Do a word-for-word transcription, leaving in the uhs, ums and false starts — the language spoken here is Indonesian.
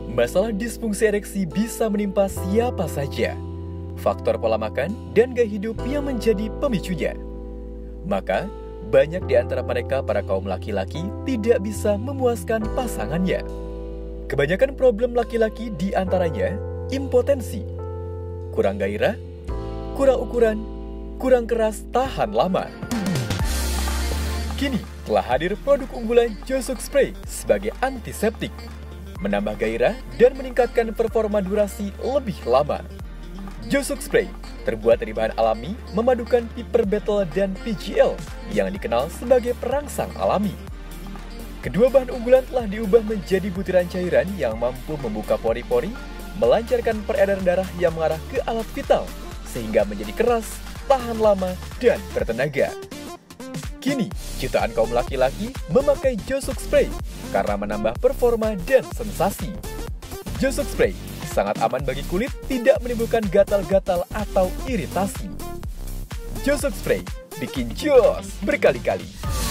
Masalah disfungsi ereksi bisa menimpa siapa saja. Faktor pola makan dan gaya hidup yang menjadi pemicunya. Maka, banyak di antara mereka para kaum laki-laki tidak bisa memuaskan pasangannya. Kebanyakan problem laki-laki di antaranya impotensi, kurang gairah, kurang ukuran, kurang keras tahan lama. Kini telah hadir produk unggulan Josuk Spray sebagai antiseptik, menambah gairah dan meningkatkan performa durasi lebih lama. Josuk Spray terbuat dari bahan alami memadukan Piper Betle dan P G L yang dikenal sebagai perangsang alami. Kedua bahan unggulan telah diubah menjadi butiran cairan yang mampu membuka pori-pori, melancarkan peredaran darah yang mengarah ke alat vital, sehingga menjadi keras, tahan lama, dan bertenaga. Kini, jutaan kaum laki-laki memakai Josuk Spray karena menambah performa dan sensasi. Josuk Spray sangat aman bagi kulit, tidak menimbulkan gatal-gatal atau iritasi. Josuk Spray bikin jos berkali-kali.